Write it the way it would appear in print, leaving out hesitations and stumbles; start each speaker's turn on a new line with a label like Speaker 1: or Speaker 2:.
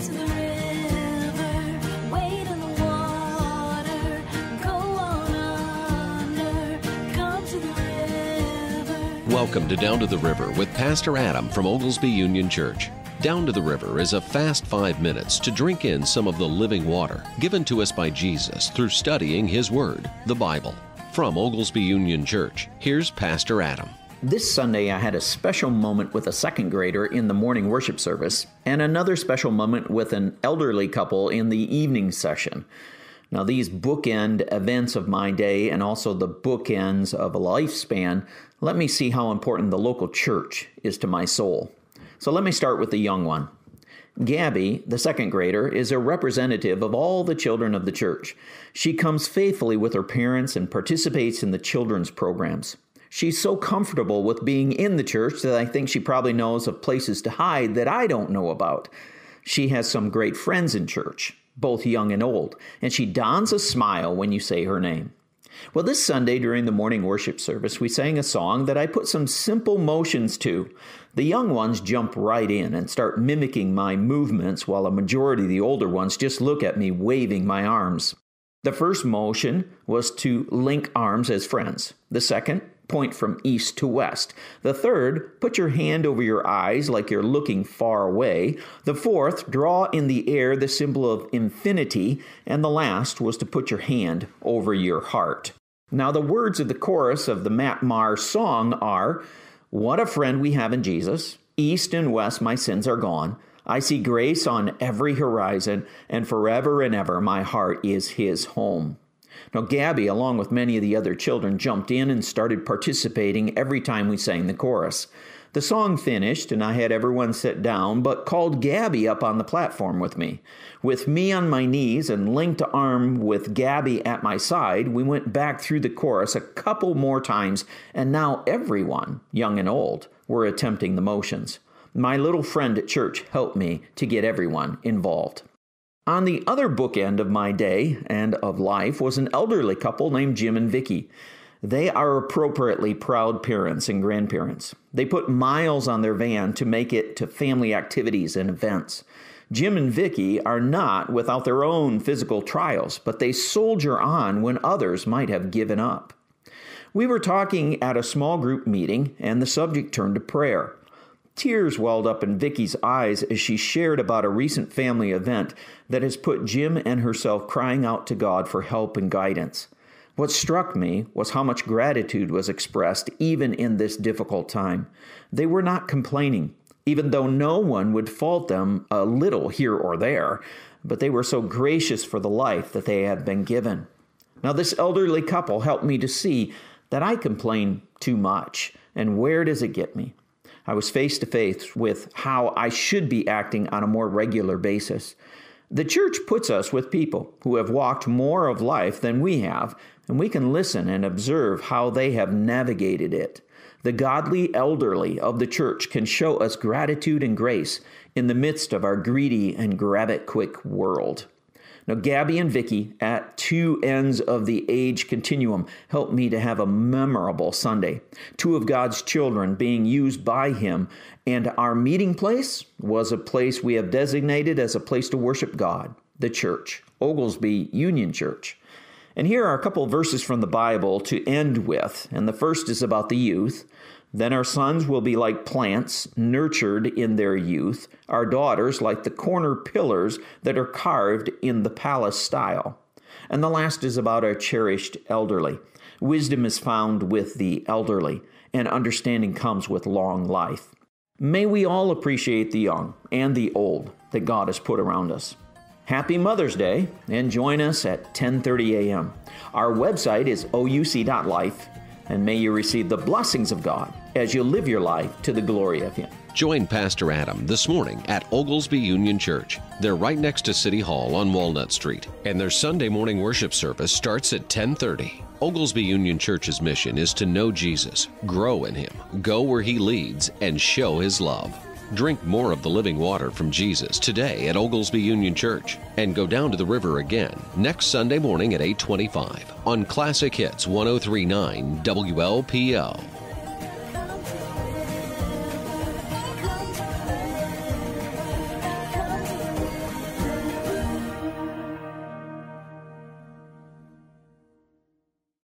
Speaker 1: to the river, wade in the water, go on under, come to the river.
Speaker 2: Welcome to Down to the River with Pastor Adam from Oglesby Union Church. Down to the River is a fast 5 minutes to drink in some of the living water given to us by Jesus through studying His Word, the Bible. From Oglesby Union Church, here's Pastor Adam.
Speaker 3: This Sunday, I had a special moment with a second grader in the morning worship service, and another special moment with an elderly couple in the evening session. Now, these bookend events of my day and also the bookends of a lifespan let me see how important the local church is to my soul. So let me start with the young one. Gabby, the second grader, is a representative of all the children of the church. She comes faithfully with her parents and participates in the children's programs. She's so comfortable with being in the church that I think she probably knows of places to hide that I don't know about. She has some great friends in church, both young and old, and she dons a smile when you say her name. Well, this Sunday during the morning worship service, we sang a song that I put some simple motions to. The young ones jump right in and start mimicking my movements, while a majority of the older ones just look at me waving my arms. The first motion was to link arms as friends. The second, point from east to west. The third, put your hand over your eyes like you're looking far away. The fourth, draw in the air the symbol of infinity. And the last was to put your hand over your heart. Now, the words of the chorus of the Matt Maher song are, "What a friend we have in Jesus. East and west my sins are gone. I see grace on every horizon, and forever and ever my heart is His home." Now, Gabby, along with many of the other children, jumped in and started participating every time we sang the chorus. The song finished, and I had everyone sit down, but called Gabby up on the platform with me. With me on my knees and linked arm with Gabby at my side, we went back through the chorus a couple more times, and now everyone, young and old, were attempting the motions. My little friend at church helped me to get everyone involved. On the other bookend of my day and of life was an elderly couple named Jim and Vicky. They are appropriately proud parents and grandparents. They put miles on their van to make it to family activities and events. Jim and Vicky are not without their own physical trials, but they soldier on when others might have given up. We were talking at a small group meeting, and the subject turned to prayer. Tears welled up in Vicky's eyes as she shared about a recent family event that has put Jim and herself crying out to God for help and guidance. What struck me was how much gratitude was expressed even in this difficult time. They were not complaining, even though no one would fault them a little here or there, but they were so gracious for the life that they had been given. Now, this elderly couple helped me to see that I complain too much, and where does it get me? I was face to face with how I should be acting on a more regular basis. The church puts us with people who have walked more of life than we have, and we can listen and observe how they have navigated it. The godly elderly of the church can show us gratitude and grace in the midst of our greedy and grab-it-quick world. Now, Gabby and Vicky, at two ends of the age continuum, helped me to have a memorable Sunday. Two of God's children being used by Him, and our meeting place was a place we have designated as a place to worship God, the church, Oglesby Union Church. And here are a couple of verses from the Bible to end with, and the first is about the youth. Then our sons will be like plants nurtured in their youth, our daughters like the corner pillars that are carved in the palace style. And the last is about our cherished elderly. Wisdom is found with the elderly, and understanding comes with long life. May we all appreciate the young and the old that God has put around us. Happy Mother's Day, and join us at 10:30 a.m. Our website is ouc.life. And may you receive the blessings of God as you live your life to the glory of Him.
Speaker 2: Join Pastor Adam this morning at Oglesby Union Church. They're right next to City Hall on Walnut Street, and their Sunday morning worship service starts at 10:30. Oglesby Union Church's mission is to know Jesus, grow in Him, go where He leads, and show His love. Drink more of the living water from Jesus today at Oglesby Union Church, and go down to the river again next Sunday morning at 8:25 on Classic Hits 103.9 WLPL.